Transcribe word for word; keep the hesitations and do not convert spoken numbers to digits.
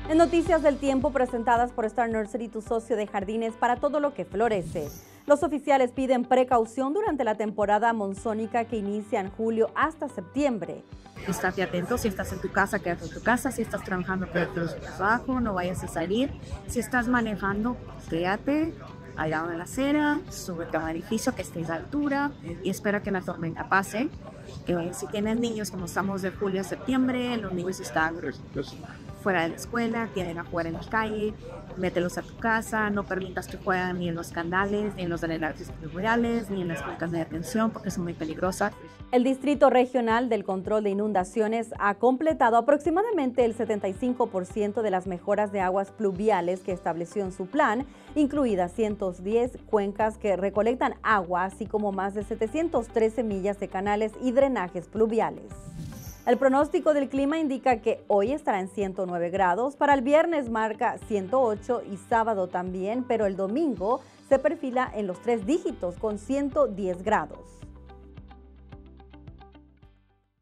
En Noticias del Tiempo presentadas por Star Nursery, tu socio de jardines para todo lo que florece. Los oficiales piden precaución durante la temporada monzónica que inicia en julio hasta septiembre. Estate atento, si estás en tu casa, quédate en tu casa, si estás trabajando, quédate en tu trabajo, no vayas a salir. Si estás manejando, quédate al lado de la acera, súbete a un edificio que estés a altura y espera que la tormenta pase. Eh, si tienes niños, como estamos de julio a septiembre, los niños están fuera de la escuela, tienen a jugar en la calle, mételos a tu casa, no permitas que jueguen ni en los canales, ni en los drenajes pluviales, ni en las cuencas de retención porque son muy peligrosas. El Distrito Regional del Control de Inundaciones ha completado aproximadamente el setenta y cinco por ciento de las mejoras de aguas pluviales que estableció en su plan, incluidas ciento diez cuencas que recolectan agua, así como más de setecientas trece millas de canales y drenajes pluviales. El pronóstico del clima indica que hoy estará en ciento nueve grados, para el viernes marca ciento ocho y sábado también, pero el domingo se perfila en los tres dígitos con ciento diez grados.